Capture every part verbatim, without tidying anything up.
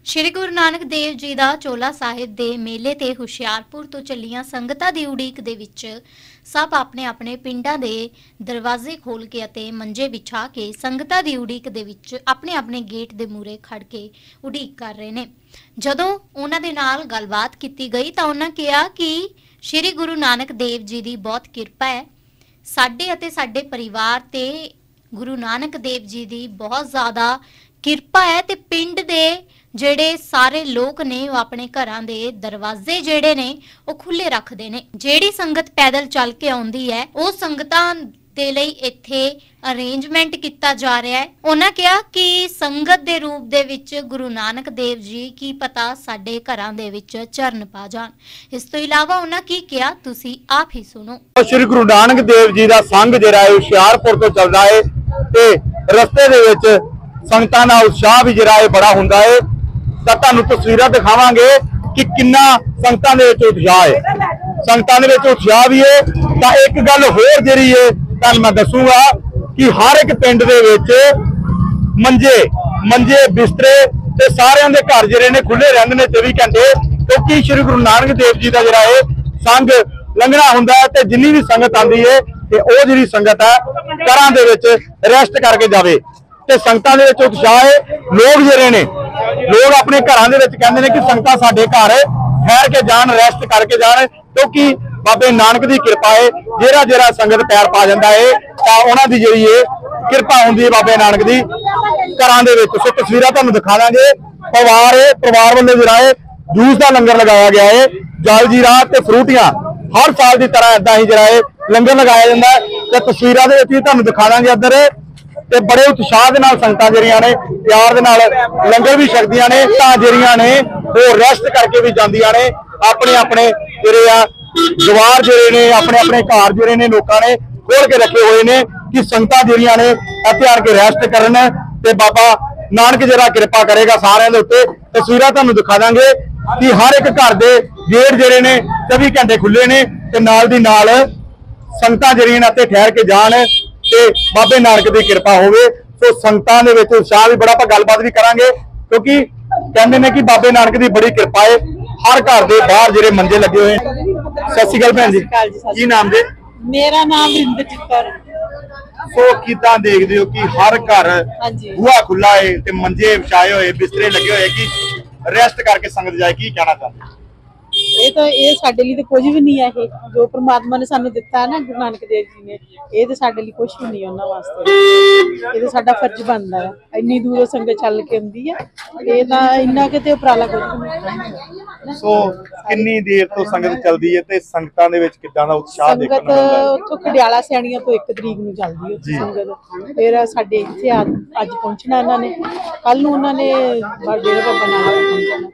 श्री गुरु नानक देव जी का चोला साहिब दे मेले ते हुशियारपुर तो चलियां संगतां दी उड़ीक दे विच सब अपने अपने पिंडां दे दरवाजे खोल के अते मंजे बिछा के संगतां दी उड़ीक दे विच अपने अपने गेट दे मूरे खड़ के उड़ीक कर रहे ने। जदों उन्हां दे नाल गलबात कीती गई तां उन्हां कहा कि श्री गुरु नानक देव जी दी बहुत किरपा है, साडे अते साडे परिवार ते गुरु नानक देव जी दी बहुत ज़्यादा किरपा है ते पिंड दे ਜਿਹੜੇ ਸਾਰੇ ਲੋਕ ਨੇ ਉਹ ਆਪਣੇ ਘਰਾਂ ਦੇ ਦਰਵਾਜ਼ੇ ਜਿਹੜੇ ਨੇ ਉਹ ਖੁੱਲੇ ਰੱਖਦੇ ਨੇ। ਜਿਹੜੀ ਸੰਗਤ ਪੈਦਲ ਚੱਲ ਕੇ ਆਉਂਦੀ ਹੈ ਉਹ ਸੰਗਤਾਂ ਦੇ ਲਈ ਇੱਥੇ ਅਰੇਂਜਮੈਂਟ ਕੀਤਾ ਜਾ ਰਿਹਾ ਹੈ। ਉਹਨਾਂ ਕਿਹਾ ਕਿ ਸੰਗਤ ਦੇ ਰੂਪ ਦੇ ਵਿੱਚ ਗੁਰੂ ਨਾਨਕ ਦੇਵ ਜੀ ਕੀ ਪਤਾ ਸਾਡੇ ਘਰਾਂ ਦੇ ਵਿੱਚ ਚਰਨ ਪਾ ਜਾਣ। ਇਸ ਤੋਂ ਇਲਾਵਾ ਉਹਨਾਂ ਕੀ ਕਿਹਾ ਤੁਸੀਂ ਆਪ ਹੀ ਸੁਣੋ। ਸ਼੍ਰੀ ਗੁਰੂ ਨਾਨਕ ਦੇਵ ਜੀ ਦਾ ਸੰਗ ਜਿਹੜਾ ਹੈ ਹੁਸ਼ਿਆਰਪੁਰ ਤੋਂ ਚੱਲਦਾ ਹੈ ਤੇ ਰਸਤੇ ਦੇ ਵਿੱਚ ਸੰਗਤਾਂ ਦਾ ਉਤਸ਼ਾਹ ਵੀ ਜਿਹੜਾ ਹੈ ਬੜਾ ਹੁੰਦਾ ਹੈ। ਤਾਂ ਤੁਹਾਨੂੰ ਤਸਵੀਰਾਂ ਦਿਖਾਵਾਂਗੇ ਕਿ ਕਿੰਨਾ ਸੰਗਤਾਂ ਦੇ ਵਿੱਚ ਉਤਸ਼ਾਹ ਹੈ। ਸੰਗਤਾਂ ਦੇ ਵਿੱਚ ਉਤਸ਼ਾਹ ਵੀ ਹੈ। ਤਾਂ ਇੱਕ ਗੱਲ ਹੋਰ ਜਿਹੜੀ ਹੈ ਤੁਹਾਨੂੰ ਮੈਂ ਦੱਸੂਗਾ ਕਿ ਹਰ ਇੱਕ ਪਿੰਡ ਦੇ ਵਿੱਚ ਮੰਜੇ ਮੰਜੇ ਬਿਸਤਰੇ ਤੇ ਸਾਰਿਆਂ ਦੇ ਘਰ ਜਿਹੜੇ ਨੇ ਖੁੱਲੇ ਰਹਿੰਦੇ ਨੇ ਚੌਵੀ ਘੰਟੇ, ਕਿਉਂਕਿ ਸ਼੍ਰੀ ਗੁਰੂ ਨਾਨਕ ਦੇਵ ਜੀ ਦਾ ਜਿਹੜਾ ਹੈ ਸੰਗ ਲੰਘਣਾ ਹੁੰਦਾ ਹੈ ਤੇ ਜਿੰਨੀ ਵੀ ਸੰਗਤ ਆਉਂਦੀ ਹੈ ਤੇ ਉਹ ਜਿਹੜੀ ਸੰਗਤ ਹੈ ਘਰਾਂ ਦੇ ਵਿੱਚ ਰੈਸਟ ਕਰਕੇ ਜਾਵੇ। ਤੇ ਸੰਗਤਾਂ ਦੇ ਵਿੱਚ ਉਤਸ਼ਾਹ ਹੈ। ਲੋਕ ਜਿਹੜੇ ਨੇ ਲੋਕ ਆਪਣੇ ਘਰਾਂ ਦੇ ਵਿੱਚ ਕਹਿੰਦੇ ਨੇ ਕਿ ਸੰਗਤਾਂ ਸਾਡੇ ਘਰ ਠਹਿਰ ਕੇ ਜਾਣ, ਰੈਸਟ ਕਰਕੇ ਜਾਣ, ਕਿਉਂਕਿ ਬਾਬੇ ਨਾਨਕ ਦੀ ਕਿਰਪਾ ਹੈ। ਜਿਹੜਾ ਜਿਹੜਾ ਸੰਗਤ ਪੈਰ ਪਾ ਜਾਂਦਾ ਹੈ ਤਾਂ ਉਹਨਾਂ ਦੀ ਜਿਹੜੀ ਹੈ ਕਿਰਪਾ ਹੁੰਦੀ ਹੈ ਬਾਬੇ ਨਾਨਕ ਦੀ ਘਰਾਂ ਦੇ ਵਿੱਚ। ਸੋ ਤਸਵੀਰਾਂ ਤੁਹਾਨੂੰ ਦਿਖਾ ਦਾਂਗੇ। ਪਰਿਵਾਰ ਹੈ, ਪਰਿਵਾਰ ਵੱਲੋਂ ਜਿਹੜਾ ਹੈ ਜੂਸ ਦਾ ਲੰਗਰ ਲਗਾਇਆ ਗਿਆ ਹੈ। ਜਲ ਜੀਰਾ ਤੇ ਫਰੂਟੀਆਂ ਹਰ ਸਾਲ ਦੀ ਤਰ੍ਹਾਂ ਏਦਾਂ ਹੀ ਜਿਹੜਾ ਹੈ ਲੰਗਰ ਲਗਾਇਆ ਜਾਂਦਾ ਹੈ। ਤੇ ਤਸਵੀਰਾਂ ਦੇ ਵਿੱਚ ਵੀ ਤੁਹਾਨੂੰ ਦਿਖਾ ਦਾਂਗੇ ਇੱਧਰ ਤੇ ਬੜੇ ਉਤਸ਼ਾਹ ਦੇ ਨਾਲ ਸੰਗਤਾਂ ਜਿਹੜੀਆਂ ਨੇ ਪਿਆਰ ਦੇ ਨਾਲ ਲੰਗਰ ਵੀ ਛਕਦੀਆਂ ਨੇ। ਤਾਂ ਜਿਹੜੀਆਂ ਨੇ ਉਹ ਰੈਸਟ ਕਰਕੇ ਵੀ ਜਾਂਦੀਆਂ ਨੇ। ਆਪਣੇ ਆਪਣੇ ਜਿਹੜੇ ਆ ਜਵਾਰ ਜਿਹੜੇ ਨੇ ਆਪਣੇ ਆਪਣੇ ਘਰ ਜਿਹੜੇ ਨੇ ਲੋਕਾਂ ਨੇ ਖੋਲ ਕੇ ਰੱਖੇ ਹੋਏ ਨੇ ਕਿ ਸੰਗਤਾਂ ਜਿਹੜੀਆਂ ਨੇ ਇੱਥੇ ਆਣ ਕੇ ਰੈਸਟ ਕਰਨ ਤੇ ਬਾਬਾ ਨਾਨਕ ਜਿਹੜਾ ਕਿਰਪਾ ਕਰੇਗਾ ਸਾਰਿਆਂ ਦੇ ਉੱਤੇ। ਤਸਵੀਰਾਂ ਤੁਹਾਨੂੰ ਦਿਖਾ ਦਾਂਗੇ ਕਿ ਹਰ ਇੱਕ ਘਰ ਦੇ ਗੇਟ ਜਿਹੜੇ ਨੇ ਚੌਵੀ ਘੰਟੇ ਖੁੱਲੇ ਨੇ ਤੇ ਨਾਲ ਦੀ ਨਾਲ ਸੰਗਤਾਂ ਜਿਹੜੀਆਂ ਨੇ ਇੱਥੇ ਠਹਿਰ ਕੇ ਜਾਣ ਤੇ ਬਾਬੇ ਨਾਨਕ ਦੀ ਕਿਰਪਾ ਹੋਵੇ। ਸੋ ਸੰਗਤਾਂ ਦੇ ਵਿੱਚ ਉਤਸ਼ਾਹ ਵੀ ਬੜਾ। ਆਪਾਂ ਗੱਲਬਾਤ ਵੀ ਕਰਾਂਗੇ ਕਿਉਂਕਿ ਕਹਿੰਦੇ ਨੇ ਕਿ ਬਾਬੇ ਨਾਨਕ ਦੀ ਬੜੀ ਕਿਰਪਾ ਹੈ। ਹਰ ਘਰ ਦੇ ਬਾਹਰ ਜਿਹੜੇ ਮੰਜੇ ਲੱਗੇ ਹੋਏ। ਸਤਿ ਸ਼੍ਰੀ ਅਕਾਲ ਭੈਣ ਜੀ, ਕੀ ਨਾਮ ਜੀ? ਮੇਰਾ ਨਾਮ ਰਿੰਦਰਜੀਤ ਕੌਰ। ਸੋ ਕਿਦਾਂ ਦੇਖਦੇ ਹੋ ਕਿ ਹਰ ਘਰ ਬੂਹਾ ਖੁੱਲਾ ਹੈ ਤੇ ਮੰਜੇ ਵਿਛਾਏ ਹੋਏ, ਬਿਸਤਰੇ ਲੱਗੇ ਹੋਏ ਕਿ ਰੈਸਟ ਕਰਕੇ ਸੰਗਤ ਜਾਏ, ਕੀ ਕਹਿਣਾ ਚਾਹੁੰਦੇ? ਇਹ ਤਾਂ ਇਹ ਸਾਡੇ ਲਈ ਤਾਂ ਕੁਝ ਵੀ ਨਹੀਂ ਹੈ। ਇਹ ਜੋ ਪ੍ਰਮਾਤਮਾ ਨੇ ਸਾਨੂੰ ਦਿੱਤਾ ਹੈ ਨਾ ਗੁਰੂ ਨਾਨਕ ਦੇਵ ਜੀ ਨੇ, ਇਹ ਤਾਂ ਸਾਡੇ ਲਈ ਕੁਝ ਵੀ ਨਹੀਂ ਉਹਨਾਂ ਵਾਸਤੇ। ਇਹ ਤਾਂ ਸਾਡਾ ਫਰਜ਼ ਬਣਦਾ ਹੈ। ਇੰਨੀ ਦੂਰੋਂ ਸੰਗਤ ਚੱਲ ਕੇ ਆਉਂਦੀ ਹੈ, ਇਹ ਤਾਂ ਇੰਨਾ ਕਿਤੇ ਉਪਰਾਲਾ ਕੁਝ ਨਹੀਂ। ਸੋ ਕਿੰਨੀ ਦੇਰ ਤੋਂ ਸੰਗਤ ਚੱਲਦੀ ਹੈ ਤੇ ਸੰਗਤਾਂ ਦੇ ਵਿੱਚ ਕਿੱਦਾਂ ਦਾ ਉਤਸ਼ਾਹ ਦੇਖਣ ਨੂੰ ਮਿਲਦਾ ਹੈ? ਉੱਥੋਂ ਖਡਿਆਲਾ ਸਿਆਣੀਆਂ ਤੋਂ ਇੱਕ ਤਰੀਕ ਨੂੰ ਚੱਲਦੀ ਹੈ ਸੰਗਤ। ਫਿਰ ਸਾਡੇ ਇੱਥੇ ਅੱਜ ਪਹੁੰਚਣਾ ਇਹਨਾਂ ਨੇ, ਕੱਲ ਨੂੰ ਉਹਨਾਂ ਨੇ ਡੇਰਾ ਬਾਬਾ ਨਾਨਕ ਪਹੁੰਚਣਾ।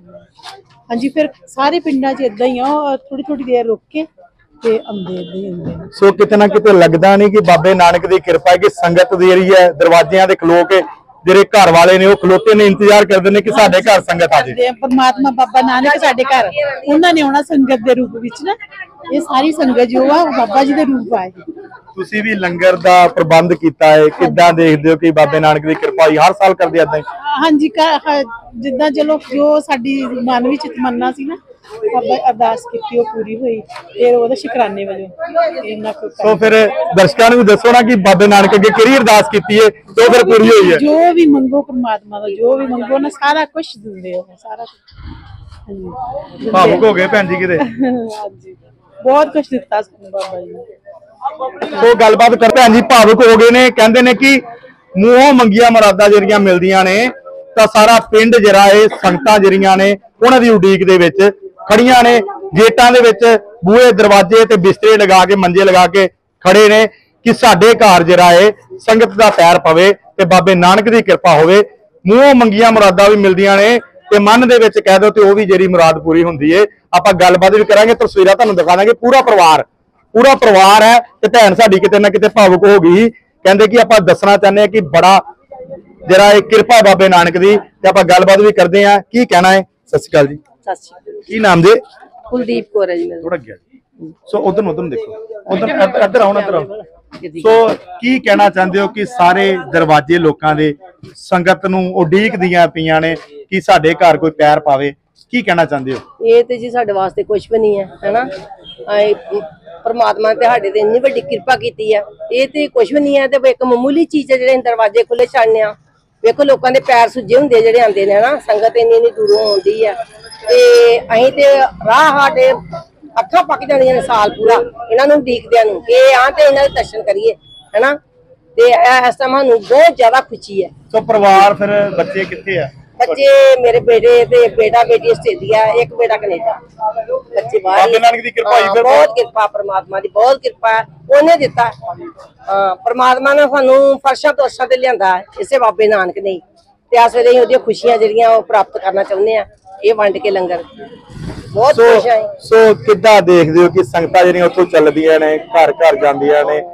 ਹਾਂਜੀ, ਫਿਰ ਸਾਰੇ ਪਿੰਡਾਂ 'ਚ ਏਦਾਂ ਹੀ ਆ, ਥੋੜੀ ਥੋੜੀ ਦੇਰ ਰੁਕ ਕੇ ਤੇ ਆਉਂਦੇ ਏਦਾਂ ਹੀ ਆਉਂਦੇ। ਸੋ ਕਿਤੇ ਨਾ ਕਿਤੇ ਲੱਗਦਾ ਨਹੀਂ ਕਿ ਬਾਬੇ ਨਾਨਕ ਦੀ ਕਿਰਪਾ ਹੈ ਕਿ ਸੰਗਤ ਦੀ ਜਿਹੜੀ ਹੈ ਦਰਵਾਜ਼ਿਆਂ ਦੇ ਖਲੋ ਕੇ ਜਿਹੜੇ ਘਰ ਵਾਲੇ ਨੇ ਉਹ ਖਲੋਤੇ ਨੇ, ਇੰਤਜ਼ਾਰ ਕਰਦੇ ਨੇ ਕਿ ਸਾਡੇ ਘਰ ਸੰਗਤ ਆ ਜਾਏ। ਪਰਮਾਤਮਾ ਬਾਬਾ ਨਾਨਕ ਸਾਡੇ ਘਰ ਉਹਨਾਂ ਨੇ ਆਉਣਾ ਸੰਗਤ ਦੇ ਰੂਪ ਵਿੱਚ ਨਾ। ਇਹ ਸਾਰੀ ਸੰਗਤ ਜੋ ਆ ਉਹ ਬਾਬਾ ਜੀ ਦੇ ਰੂਪ ਆਏ। ਤੁਸੀਂ ਵੀ ਲੰਗਰ ਦਾ ਪ੍ਰਬੰਧ ਕੀਤਾ ਹੈ, ਕਿੱਦਾਂ ਦੇਖਦੇ ਹੋ ਕਿ ਬਾਬੇ ਨਾਨਕ ਦੀ ਕਿਰਪਾ ਹੀ ਹਰ ਸਾਲ ਕਰਦੇ ਏਦਾਂ ਹੀ? ਹਾਂਜੀ, ਜਿੱਦਾਂ ਚਲੋ ਜੋ ਸਾਡੀ ਮਨ ਵਿੱਚ ਤਮੰਨਾ ਸੀ ਨਾ, ਬਾਬਾ ਅਰਦਾਸ ਕੀਤੀ ਉਹ ਪੂਰੀ ਹੋਈ। ਫਿਰ ਉਹਦਾ ਸ਼ੁਕਰਾਨੇ ਵਜੋਂ ਇੰਨਾ ਕੁ। ਸੋ ਫਿਰ ਦਰਸ਼ਕਾਂ ਨੂੰ ਵੀ ਦੱਸੋ ਨਾ ਕਿ ਬਾਬੇ ਨਾਨਕ ਅੱਗੇ ਕਿਹੜੀ ਅਰਦਾਸ ਕੀਤੀ ਹੈ ਤੇ ਉਹ ਫਿਰ ਪੂਰੀ ਹੋਈ ਹੈ? ਜੋ ਵੀ ਮੰਗੋ ਪਰਮਾਤਮਾ ਦਾ, ਜੋ ਵੀ ਮੰਗੋ ਨਾ ਸਾਰਾ ਕੁਝ ਦਿੰਦੇ ਉਹ, ਸਾਰਾ ਕੁਝ। ਭਾਵੁਕ ਹੋ ਗਏ ਭੈਣ ਜੀ ਕਿਤੇ? ਹਾਂਜੀ, ਬਹੁਤ ਕੁਝ ਦਿੱਤਾ ਸਾਨੂੰ ਬਾਬਾ ਜੀ ਨੇ। ਸੋ ਗੱਲਬਾਤ ਕਰ ਭੈਣ ਜੀ ਭਾਵੁਕ ਹੋ ਗਏ ਨੇ। ਕਹਿੰਦੇ ਨੇ ਕਿ ਮੂੰਹੋਂ ਮੰਗੀਆਂ ਮੁਰਾਦਾਂ ਜਿਹੜੀਆਂ ਮਿਲਦੀਆਂ ਨੇ ਤਾਂ ਸਾਰਾ ਪਿੰਡ ਜਿਹੜਾ ਇਹ ਸੰਗਤਾਂ ਜਿਹੜੀਆਂ ਨੇ ਉਹਨਾਂ ਦੀ ਉਡੀਕ ਦੇ ਵਿੱਚ ਖੜੀਆਂ ਨੇ। ਗੇਟਾਂ ਦੇ ਵਿੱਚ ਬੂਹੇ ਦਰਵਾਜ਼ੇ ਤੇ ਬਿਸਤਰੇ ਲਗਾ ਕੇ ਮੰਜੇ ਲਗਾ ਕੇ ਖੜੇ ਨੇ ਕਿ ਸਾਡੇ ਘਰ ਜਿਹੜਾ ਹੈ ਸੰਗਤ ਦਾ ਪੈਰ ਪਵੇ ਤੇ ਬਾਬੇ ਨਾਨਕ ਦੀ ਕਿਰਪਾ ਹੋਵੇ। ਮੂੰਹੋਂ ਮੰਗੀਆਂ ਮੁਰਾਦਾਂ ਵੀ ਮਿਲਦੀਆਂ ਨੇ ਤੇ ਮਨ ਦੇ ਵਿੱਚ ਕਹਿ ਦੋ ਤੇ ਉਹ ਵੀ ਜਿਹੜੀ ਮੁਰਾਦ ਪੂਰੀ ਹੁੰਦੀ ਹੈ। ਆਪਾਂ ਗੱਲਬਾਤ ਵੀ ਕਰਾਂਗੇ, ਤਸਵੀਰਾਂ ਤੁਹਾਨੂੰ ਦਿਖਾ ਦਾਂਗੇ। ਪੂਰਾ ਪਰਿਵਾਰ ਪੂਰਾ ਪਰਿਵਾਰ ਹੈ ਤੇ ਭੈਣ ਸਾਡੀ ਕਿਤੇ ਨਾ ਕਿਤੇ ਭਾਵੁਕ ਹੋ ਗਈ। ਕਹਿੰਦੇ ਕਿ ਆਪਾਂ ਦੱਸਣਾ ਚਾਹੁੰਦੇ ਹਾਂ ਕਿ ਬੜਾ ਜਿਹੜਾ ਇਹ ਕਿਰਪਾ ਬਾਬੇ ਨਾਨਕ ਦੀ। ਤੇ ਆਪਾਂ ਗੱਲਬਾਤ ਵੀ ਕਰਦੇ ਹਾਂ, ਕੀ ਕਹਿਣਾ ਹੈ? ਸਤਿ ਸ਼੍ਰੀ ਅਕਾਲ ਜੀ। ਸਤਿ ਸ਼੍ਰੀ ਅਕਾਲ। ਕੀ ਨਾਮ ਜੀ? ਕੁਲਦੀਪ ਕੌਰ ਹੈ ਜੀ ਮੇਰਾ। ਥੋੜਾ ਗਿਆ ਜੀ। ਸੋ ਉਧਰ ਨੂੰ ਉਧਰ ਨੂੰ ਦੇਖੋ, ਉਧਰ ਇੱਧਰ ਆਉਣਾ, ਇੱਧਰ ਆਓ। ਸੋ ਕੀ ਕਹਿਣਾ ਚਾਹੁੰਦੇ ਹੋ ਕਿ ਸਾਰੇ ਦਰਵਾਜ਼ੇ ਲੋਕਾਂ ਦੇ ਸੰਗਤ ਨੂੰ ਉਡੀਕਦੀਆਂ ਪਈਆਂ ਨੇ ਕਿ ਸਾਡੇ ਘਰ ਕੋਈ ਪੈਰ ਪਾਵੇ, ਕੀ ਕਹਿਣਾ ਚਾਹੁੰਦੇ ਹੋ? ਇਹ ਤੇ ਜੀ ਸਾਡੇ ਵਾਸਤੇ ਕੁਝ ਵੀ ਨਹੀਂ ਹੈ, ਹੈਨਾ। परमात्मा ने साडे ते इन्नी वड्डी किरपा कीती है, ये ते कुछ भी नहीं है। ते एक मामूली चीज है जेह्ड़े दरवाजे खुले छड्डने आ। वेखो लोकां दे पैर सुज्जे हुंदे जेह्ड़े आंदे ने ना, संगत इन्नी इन्नी दूरों आउंदी है ते असीं ते राह साडे अखां पक जांदियां ने साल पूरा इन्हां नूं उडीकदियां नूं कि आं ते इन्हां दे दर्शन करिए, हैना। ते इस टाइम सानूं बहुत ज्यादा खुशी है। सो परिवार फिर बच्चे कित्थे है? बच्चे मेरे बेटे ते बेटा बेटी आस्ट्रेलिया, एक बेटा कनेडा। बच्चे बाहर बहुत किरपा परमात्मा दी, बहुत किरपा है, उन्हें दिता हां। परमात्मा ने सानू फर्शां तोशां ते लियांदा है, इसे बाबे नानक ने। ते अस वेले ओहदी खुशियां जेहड़ियां ओह प्राप्त करना चाहुंदे आ, ये वंड के लंगर बहुत खुश है। सो किद्दां देखदे हो कि संगतां जेहड़ियां उत्थों चलदियां ने, घर घर जांदियां ने,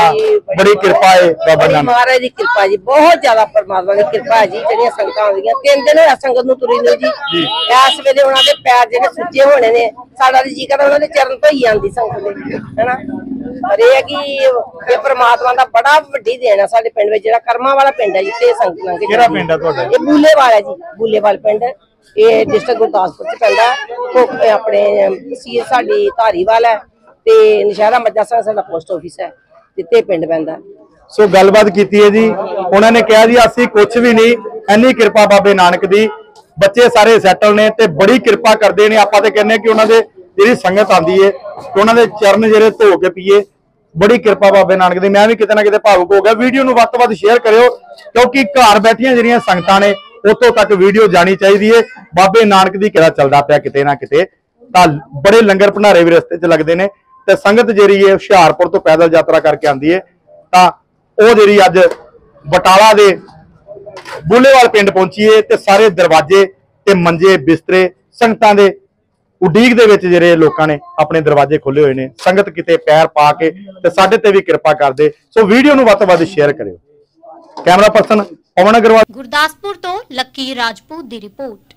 बड़ी कृपा है बाबा नानक महाराज की कृपा जी, बहुत ज्यादा परमात्मा की कृपा है जी। जेहड़ियां संगतां आउंदियां तीन दिन होया संगत नूं तुरी नूं जी। इस वेले उन्हां दे पैर जेहड़े सुच्चे होने ने, साडा जी करदा उन्हां दे चरण धोई आंदी संगत दे, हैना। पर यह है कि ये परमात्मा दा बड़ा वड्डी देन है साडे पिंड विच, जेहड़ा कर्मा वाला पिंड है जिथे संगत लंघ के। केड़ा पिंड है तुहाडा? ये बूलेवाल है जी, बूलेवाल पिंड। ये डिस्ट्रिक्ट गुरदासपुर च पैंदा है। अपने तहसील साडी धारीवाल है ते नशहरा मज्जा संघ साडा पोस्ट ऑफिस है, जिथे पिंड पैंदा। सो गलबात कीती है जी, उन्होंने कहा जी असी कुछ भी नहीं, इन्नी किरपा बाबे नानक दी, बच्चे सारे सैटल ने ते बड़ी किरपा करते हैं। आपां ते कहने कि उन्होंने जिहड़ी संगत आंदी है उन्होंने चरण जिहड़े धो के पीए, बड़ी किरपा बाबे नानक दी। मैं भी किते ना किते भावुक हो गया। वीडियो नूं वध तों वध शेयर करियो, क्योंकि घर बैठियां जिहड़ियां संगतां ने उत्थों तक वीडियो जानी चाहिए है। बाबे नानक दी किहड़ा चलदा पिया किते ना किते, तां बड़े लंगर भंडारे भी रस्ते च लगदे ने ते संगत जिहड़ी है हुशियारपुर तो पैदल यात्रा करके आंदी है। तां ਉਹ ਜਿਹੜੀ ਅੱਜ ਬਟਾਲਾ ਦੇ ਬੂਲੇਵਾਲ ਪਿੰਡ ਪਹੁੰਚੀ ਹੈ ਤੇ ਸਾਰੇ ਦਰਵਾਜ਼ੇ ਤੇ ਮੰਜੇ ਬਿਸਤਰੇ ਸੰਗਤਾਂ ਦੇ ਉਡੀਕ ਦੇ ਵਿੱਚ ਜਿਹੜੇ ਲੋਕਾਂ ਨੇ ਆਪਣੇ ਦਰਵਾਜ਼ੇ ਖੋਲੇ ਹੋਏ ਨੇ। ਸੰਗਤ ਕਿਤੇ ਪੈਰ ਪਾ ਕੇ ਤੇ ਸਾਡੇ ਤੇ ਵੀ ਕਿਰਪਾ ਕਰਦੇ। ਸੋ ਵੀਡੀਓ ਨੂੰ ਵੱਧ ਤੋਂ ਵੱਧ ਸ਼ੇਅਰ ਕਰਿਓ। ਕੈਮਰਾ ਪਰਸਨ ਪਵਨ ਅਗਰਵਾਲ, ਗੁਰਦਾਸਪੁਰ ਤੋਂ ਲੱਕੀ ਰਾਜਪੂਤ ਦੀ ਰਿਪੋਰਟ।